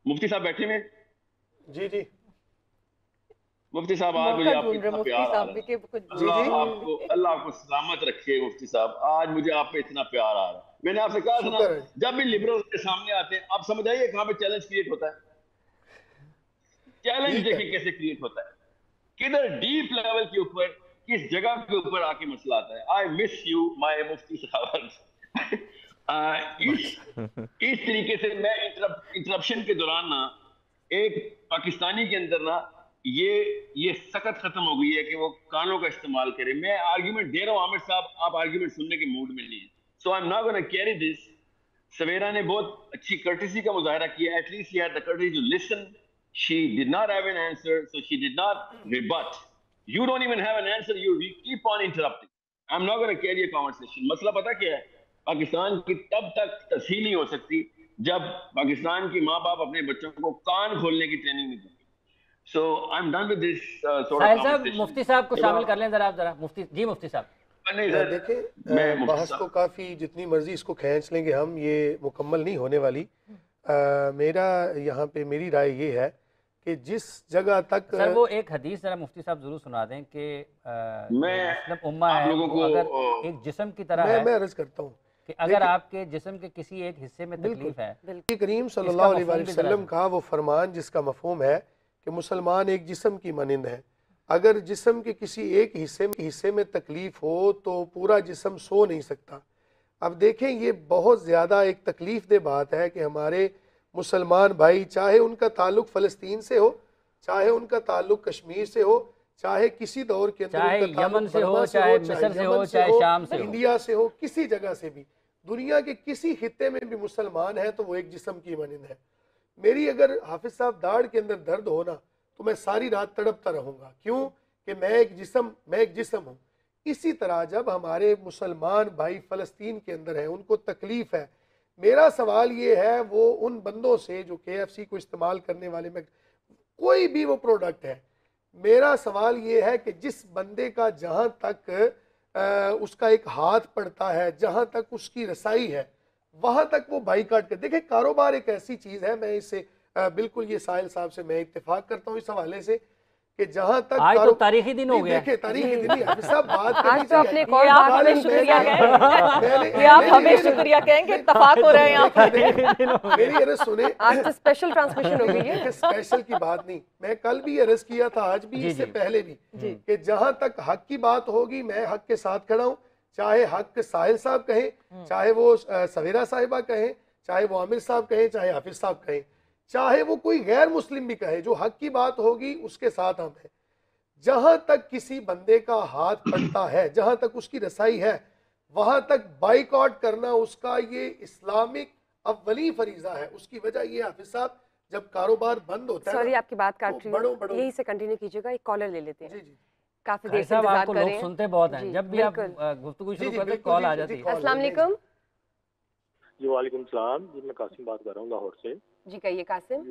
مفتی صاحب بیٹھے میں؟ جی جی مفتی صاحب آج مجھے آپ پہ اتنا پیار آ رہا ہے، اللہ آپ کو سلامت رکھے مفتی صاحب، آج مجھے آپ پہ اتنا پیار آ رہا ہے۔ میں نے آپ سے کہا تھا نا شکر ہے جب بھی لبرل کے سامنے آتے ہیں آپ سمجھ آئیے کہاں پہ چیلنج کریٹ ہوتا ہے، چیلنج ٹھیک ہے دیکھیں کیسے کریٹ ہوتا ہے، کدھر ڈیپ لیول کے اوپر کس جگہ کے اوپر آ کے مسئلہ آتا ہے۔ آئی مس یو مائی مفتی صاحب۔ اس طریقے سے میں انٹرپشن کے دوران نا ایک پاکستانی کے اندر نا یہ سخت ختم ہو گئی ہے کہ وہ کانوں کا استعمال کرے۔ میں آرگیومنٹ دے رہا ہوں عامر صاحب، آپ آرگیومنٹ سننے کے موڈ میں نہیں ہیں، so I'm not gonna carry this. Sawera نے بہت اچھی کرٹسی کا مظاہرہ کیا، at least he had the courtesy to listen, she did not have an answer, so she did not rebut. You don't even have an answer, you keep on interrupting. I'm not going to carry a conversation. مسئلہ پتہ کیا ہے؟ پاکستان کی تب تک تصحیح نہیں ہو سکتی جب پاکستان کی ماں باپ اپنے بچوں کو کان کھولنے کی ٹریننگ نہیں دیں گے۔ So I'm done with this sort of ساحل صاحب conversation. مفتی صاحب کو شامل کر لیں ذرا، آپ ذرا مفتی جی مفتی صاحب۔ نہیں سر، دیکھیں میں مفتی بحث تو صاحب کافی جتنی مرضی اس کو کھینچ لیں گے ہم، یہ مکمل نہیں ہونے والی۔ میرا یہاں پہ میری رائے یہ ہے کہ جس جگہ تک سر وہ ایک حدیث ذرا مفتی صاحب ضرور سنا دیں کہ جو میں مسلم امہ آپ ہے لوگوں وہ کو اگر ایک جسم کی طرح ہے، میں عرض کرتا ہوں کہ اگر آپ کے جسم کے کسی ایک حصے میں تکلیف ہے، نبی کریم صلی اس کا اللہ علیہ مفہوم بھی ذرا وسلم کا وہ فرمان جس کا مفہوم ہے کہ مسلمان ایک جسم کی مانند ہے، اگر جسم کے کسی ایک حصے میں تکلیف ہو تو پورا جسم سو نہیں سکتا۔ اب دیکھیں یہ بہت زیادہ ایک تکلیف دہ بات ہے کہ ہمارے مسلمان بھائی، چاہے ان کا تعلق فلسطین سے ہو، چاہے ان کا تعلق کشمیر سے ہو، چاہے کسی دور کے اندر چاہے ان کا یمن تعلق سے ہو، برما چاہے مصر سے ہو، یمن چاہے شام سے ہو، انڈیا سے ہو، کسی جگہ سے بھی، دنیا کے کسی خطے میں بھی مسلمان ہے تو وہ ایک جسم کی مانند ہے۔ میری اگر حافظ صاحب داڑھ کے اندر درد ہونا تو میں ساری رات تڑپتا رہوں گا، کیوں کہ میں ایک جسم ہوں۔ اسی طرح جب ہمارے مسلمان بھائی فلسطین کے اندر ہیں، ان کو تکلیف ہے، میرا سوال یہ ہے وہ ان بندوں سے جو KFC کو استعمال کرنے والے میں کوئی بھی وہ پروڈکٹ ہے، میرا سوال یہ ہے کہ جس بندے کا جہاں تک اس کا ایک ہاتھ پڑتا ہے، جہاں تک اس کی رسائی ہے، وہاں تک وہ بائیکاٹ کر۔ دیکھیں کاروبار ایک ایسی چیز ہے، میں اس سے بالکل یہ ساحل صاحب سے میں اتفاق کرتا ہوں اس حوالے سے کہ جہاں تک آج تو تاریخی دن ہو گیا، دیکھیں تاریخی دن ہی حافظ صاحب بات آج کرنی تو آپ نے ایک اور بات ہمیں شکریہ کہیں کہ آپ ہمیں شکریہ کہیں کہ اتفاق ہو رہے ہیں یہاں پر۔ میری عرض سنیں، آج تو اسپیشل ٹرانسمیشن ہو گئی ہے۔ اسپیشل کی بات نہیں، میں کل بھی عرض کیا تھا، آج بھی اس سے پہلے بھی، کہ جہاں تک حق کی بات ہوگی میں حق کے ساتھ کھڑا ہوں، چاہے حق ساحل صاحب کہیں، چاہے وہ سویرا صاحبہ کہیں، چاہے وہ عامر صاحب کہیں، چاہے حافظ صاحب کہیں، چاہے وہ کوئی غیر مسلم بھی کہے، جو حق کی بات ہوگی اس کے ساتھ ہم ہیں۔ جہاں تک کسی بندے کا ہاتھ پڑتا ہے، جہاں تک اس کی رسائی ہے، وہاں تک بائیکاٹ کرنا اس کا یہ اسلامک اولی فریضہ ہے۔ اس کی وجہ یہ حافظ صاحب جب کاروبار بند ہوتا ہے، سوری آپ کی بات کاٹ رہی ہوں، یہی سے کنٹینیو کیجئے گا، ایک کالر لے لیتے ہیں، کافی دیر سے انتظار کر رہے ہیں۔ لوگ سنتے بہت ہیں، جب بھی آپ گفتگو شروع کرتے کال آ جاتی ہے۔ السلام علیکم۔ جی وعلیکم السلام، جی میں قاسم بات کر رہا ہوں لاہور سے۔ جی کہیے قاسم۔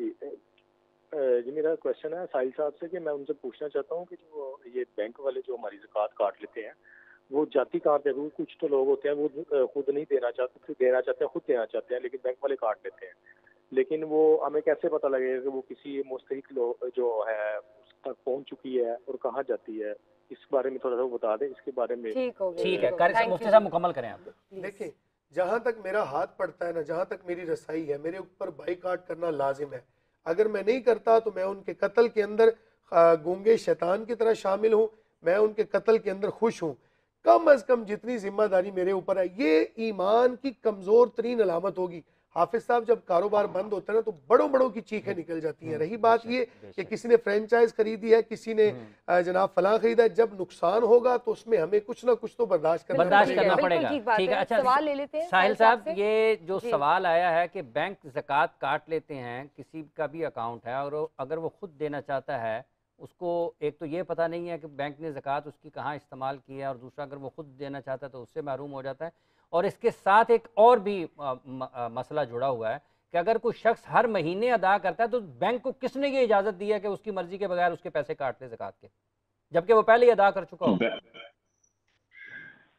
جی میرا کویشچن ہے ساحل صاحب سے کہ میں ان سے پوچھنا چاہتا ہوں کہ جو یہ بینک والے جو ہماری زکوٰۃ کاٹ لیتے ہیں وہ جاتی کہاں پہ؟ کچھ تو لوگ ہوتے ہیں وہ خود نہیں دینا چاہتے، خود دینا چاہتے ہیں لیکن بینک والے کاٹ لیتے ہیں، لیکن وہ ہمیں کیسے پتہ لگے گا کہ وہ کسی مستحق جو ہے اس تک پہنچ چکی ہے اور کہاں جاتی ہے؟ اس بارے میں تھوڑا سا بتا دیں، اس کے بارے میں۔ ٹھیک ہے مفتی صاحب مکمل کریں آپ۔ دیکھیں جہاں تک میرا ہاتھ پڑتا ہے نا، جہاں تک میری رسائی ہے، میرے اوپر بائیکاٹ کرنا لازم ہے۔ اگر میں نہیں کرتا تو میں ان کے قتل کے اندر گونگے شیطان کی طرح شامل ہوں، میں ان کے قتل کے اندر خوش ہوں۔ کم از کم جتنی ذمہ داری میرے اوپر ہے، یہ ایمان کی کمزور ترین علامت ہوگی۔ حافظ صاحب جب کاروبار بند ہوتا ہے نا تو بڑوں کی چیخیں نکل جاتی ہیں۔ رہی بات یہ کہ کسی نے فرینچائز خریدی ہے، کسی نے جناب فلاں خریدا ہے، جب نقصان ہوگا تو اس میں ہمیں کچھ نہ کچھ تو برداشت کرنا پڑے گا۔ ٹھیک ہے، اچھا سوال لے لیتے ہیں ساحل صاحب، یہ جو سوال آیا ہے کہ بینک زکوٰۃ کاٹ لیتے ہیں، کسی کا بھی اکاؤنٹ ہے اور اگر وہ خود دینا چاہتا ہے، اس کو ایک تو یہ پتہ نہیں ہے کہ بینک نے زکوٰۃ اس کی کہاں استعمال کی ہے، اور دوسرا اگر وہ خود دینا چاہتا ہے تو اس سے محروم ہو جاتا ہے۔ اور اس کے ساتھ ایک اور بھی مسئلہ جڑا ہوا ہے کہ اگر کوئی شخص ہر مہینے ادا کرتا ہے تو بینک کو کس نے یہ اجازت دی ہے کہ اس کی مرضی کے بغیر اس کے پیسے کاٹ لے زکوٰۃ کے، جبکہ وہ پہلے ہی ادا کر چکا ہو؟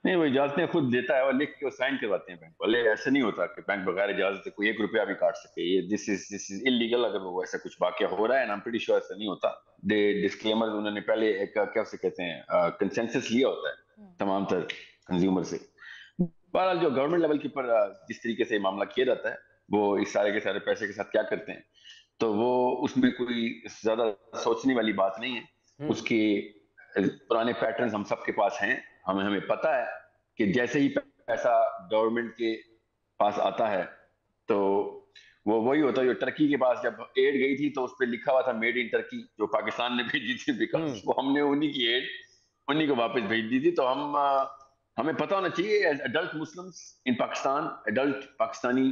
नहीं, वो इजाजतें खुद देता है और लिख के वो साइन करवाते हैं बैंक वाले। ऐसा नहीं होता कि बैंक बगैर इजाजत से कोई 1 रुपया भी काट सके। ये दिस इज इलीगल अगर वो ऐसा कुछ वाकया हो रहा है। आई एम प्रीटी श्योर ऐसा नहीं होता। दे डिस्क्लेमर उन्होंने पहले एक क्या से कहते हैं कंसेंसस लिया होता है तमाम तर कंज्यूमर से। बहरहाल जो गवर्नमेंट लेवल के ऊपर जिस तरीके से मामला किया जाता है, वो इस सारे के सारे पैसे के साथ क्या करते हैं, तो वो उसमें कोई ज्यादा सोचने वाली बात नहीं है। उसके पुराने पैटर्न हम सबके पास हैं। हमें पता है कि जैसे ही पैसा गवर्नमेंट के पास आता है तो वो वही होता है जो टर्की के पास जब एड गई थी तो उस पर लिखा हुआ था मेड इन टर्की, जो पाकिस्तान ने भेजी थी, बिकॉज वो हमने उन्हीं की एड उन्हीं को वापस भेज दी थी। तो हमें पता होना चाहिए as adult Muslims in Pakistan, adult Pakistani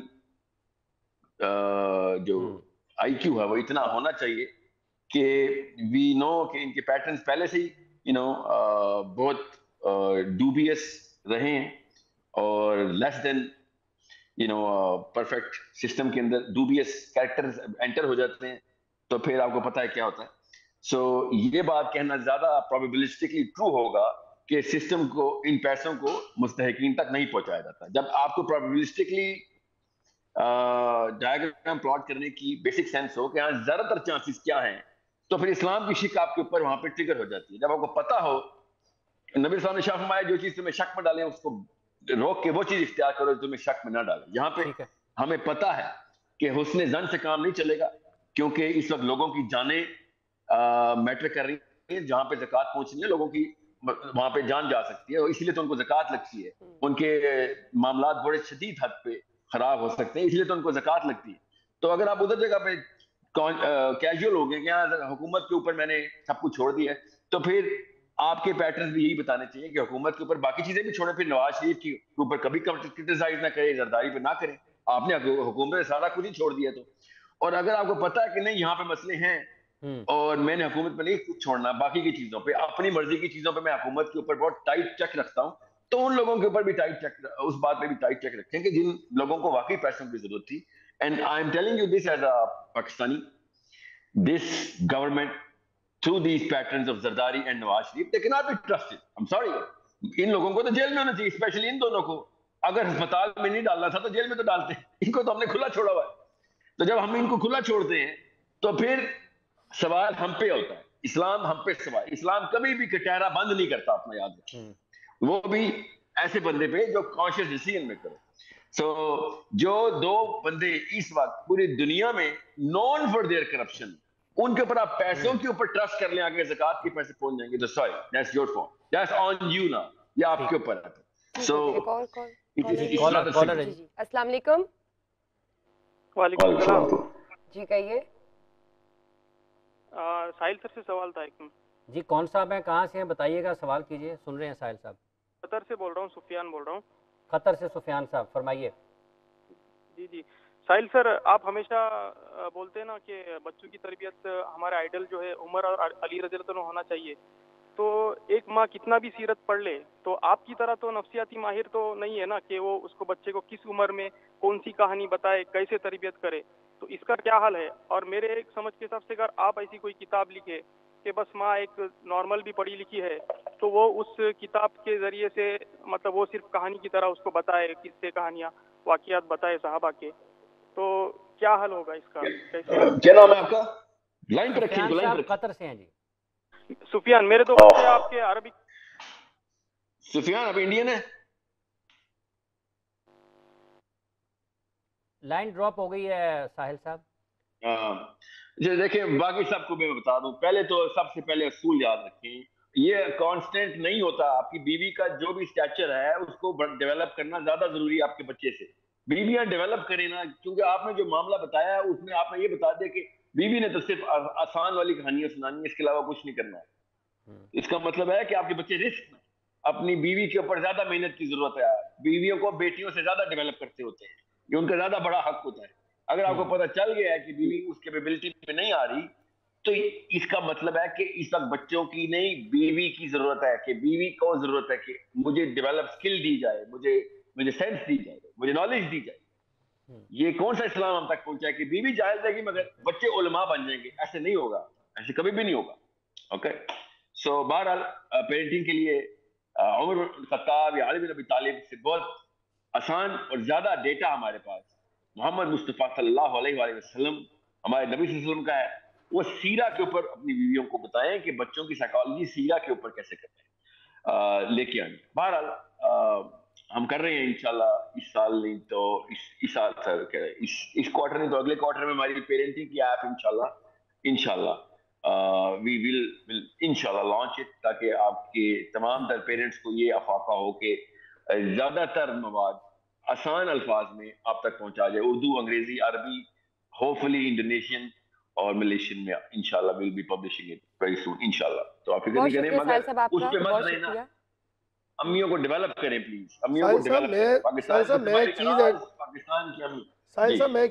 जो IQ है वो इतना होना चाहिए कि वी नो कि इनके पैटर्न्स पहले से ही बहुत डूबियस रहे हैं और लेस देन परफेक्ट सिस्टम के अंदर डूबियस कैरेक्टर्स एंटर हो जाते हैं, तो फिर आपको पता है क्या होता है। सो ये बात कहना ज्यादा प्रोबेबिलिस्टिकली ट्रू होगा कि सिस्टम को इन पैसों को मुस्तहिकीन तक नहीं पहुंचाया जाता। जब आपको प्रोबेबिलिस्टिकली डायग्राम प्लॉट करने की बेसिक सेंस हो कि हाँ ज्यादातर चांसेस क्या हैं, तो फिर इस्लाम की शिक आपके ऊपर वहां पे ट्रिगर हो जाती है। जब आपको पता हो, नबी साहब ने शाह फरमाया जो चीज तुम्हें शक में डाले उसको रोक के वो चीज इख्तियार करो जो तुम्हें शक में ना डाले। यहाँ पे हमें पता है कि हुस्ने जन से काम नहीं चलेगा, क्योंकि इस वक्त लोगों की जाने मैटर कर रही है। जहाँ पे ज़कात पहुंचनी है लोगों की, वहां पे जान जा सकती है, और इसलिए तो उनको ज़कात लगती है। उनके मामलात बड़े शदीद हद पे खराब हो सकते हैं, इसलिए तो उनको ज़कात लगती है। तो अगर आप उधर जगह पे कैजुअल हो गए कि यहाँ हुकूमत के ऊपर मैंने सब कुछ छोड़ दिया है, तो फिर आपके पैटर्न भी यही बताने चाहिए कि हुकूमत के ऊपर बाकी चीजें भी छोड़े, फिर नवाज शरीफ के ऊपर कभी क्रिटिसाइज ना करें, जरदारी पे ना करें। आपने हुकूमत में सारा कुछ ही छोड़ दिया तो। और अगर आपको पता है कि नहीं यहाँ पे मसले हैं और मैंने हुकूमत पे नहीं कुछ छोड़ना, बाकी की चीजों पे अपनी मर्जी की चीजों पे मैं हुकूमत के ऊपर बहुत टाइट चेक रखता हूँ, तो उन लोगों के ऊपर भी टाइट चेक, उस बात पे भी टाइट चेक रखें कि जिन लोगों को वाकई पैसों की जरूरत थी। And I'm telling you this as a Pakistani, this government through these patterns of Zardari and Nawaz Sharif, they cannot be trusted. I'm sorry. इन लोगों को तो जेल में होना चाहिए, स्पेशली इन दोनों को। अगर अस्पताल में नहीं डालना था तो जेल में तो डालते हैं, इनको तो हमने खुला छोड़ा हुआ है। तो जब हम इनको खुला छोड़ते हैं तो फिर सवाल हम पे होता है, इस्लाम हम पे सवाल। इस्लाम कभी भी कटहरा बंद नहीं करता, अपना याद रखें, वो भी ऐसे बंदे पे जो कॉन्शियस डिसीजन में करे। सो जो दो बंदे इस वक्त पूरी दुनिया में नॉन फॉर देयर करप्शन, उनके ऊपर आप पैसों के ऊपर ट्रस्ट कर लें, आगे ज़कात के पैसे पहुंच जाएंगे तो sorry, that's your fault, that's on you ना, ये आपके ऊपर है। सो अस्सलाम वालेकुम। वालेकुम सलाम जी कहिए। साहिल सर से सवाल था एक। जी कौन साहब हैं, कहाँ से हैं, बताइएगा, सवाल कीजिए, सुन रहे हैं साहिल साहब। कतर से बोल रहा हूँ, सुफियान बोल रहा हूँ। कतर से सुफियान साहब, फरमाइए। जी जी साहिल सर, आप हमेशा बोलते हैं ना कि बच्चों की तरबियत हमारे आइडल जो है उमर और अली रज़ियल्लाहु अन्हु होना चाहिए। तो एक माँ कितना भी सीरत पढ़ ले तो आपकी तरह तो नफ्सियाती माहिर तो नहीं है ना कि वो उसको बच्चे को किस उम्र में कौन सी कहानी बताए, कैसे तरबियत करे। तो इसका क्या हाल है? और मेरे एक समझ के हिसाब से अगर आप ऐसी कोई किताब लिखे कि बस माँ एक नॉर्मल भी पढ़ी लिखी है तो वो उस किताब के जरिए से मतलब वो सिर्फ कहानी की तरह उसको बताए, किस्से कहानियाँ वाक़ियात बताए सहाबा के, तो क्या हल होगा इसका? कैसे? क्या नाम है आपका? लाइन पर रखिए, लाइन पर। कतर से हैं जी। सुफियान, मेरे तो बच्चे आपके अरबिक। सुफियान अब इंडियन है? लाइन ड्रॉप हो गई है साहिल साहब। जी देखिए, बाकी सबको मैं बता दूं, पहले तो सबसे पहले असूल याद रखें, ये कांस्टेंट नहीं होता। आपकी बीवी का जो भी स्टैचर है उसको डेवलप करना ज्यादा जरूरी है आपके बच्चे से। बीवियां डेवलप करें ना, क्योंकि आपने जो मामला बताया है उसमें आपने ये बता दिया कि बीवी ने तो सिर्फ आसान वाली कहानियां सुनानी है, इसके अलावा कुछ नहीं करना है। इसका मतलब है कि आपके बच्चे रिस्क में, अपनी बीवी के ऊपर ज्यादा मेहनत की जरूरत है। बीवियों को बेटियों से ज्यादा डेवलप करते होते हैं, ये उनका ज्यादा बड़ा हक होता है। अगर आपको पता चल गया है कि बीवी उस कैपेबिलिटी पे नहीं आ रही, तो इसका मतलब है कि इस वक्त बच्चों की नहीं, बीवी की जरूरत है, कि बीवी को जरूरत है कि मुझे डेवलप स्किल दी जाए, मुझे सेंस दी जाए, मुझे नॉलेज दी जाए। ये कौन सा इस्लाम हम तक पहुंचा है कि बीवी जाहिल रहेगी मगर बच्चे उलमा बन जाएंगे? ऐसे नहीं होगा, ऐसे कभी भी नहीं होगा। ओके, सो बहरहाल पेरेंटिंग के लिए عمر خطاب یا علی بن ابی طالب سے بہت آسان اور زیادہ ڈیٹا ہمارے پاس محمد مصطفیٰ صلی اللہ علیہ وآلہ وسلم ہمارے نبی صلی اللہ علیہ وسلم کا ہے. وہ سیرہ کے اوپر اپنی بیویوں کو بتائیں کہ بچوں کی سائیکالوجی سیرہ کے اوپر کیسے کرتے ہیں لے کے آئیں. بہرحال ہم کر رہے ہیں انشاءاللہ اس سال نہیں تو اس سال سر اس کوارٹر نہیں تو اگلے کوارٹر میں ہماری پیرنٹنگ کی ایپ انشاءاللہ we will انشاءاللہ لانچ اٹ تاکہ آپ کے تمام تر پیرنٹس کو یہ افاقہ ہو کہ زیادہ تر مواد آسان الفاظ میں آپ تک پہنچا جائے. اردو، انگریزی، عربی، ہوپفلی انڈونیشین اور ملیشین میں انشاءاللہ we'll be publishing it very soon انشاءاللہ. تو آپ فکر نہیں کریں مگر اس پہ مت رہنا، امیوں کو ڈیولپ کریں پلیز، امیوں کو ڈیولپ کریں. پاکستان کی امی. صاحب میں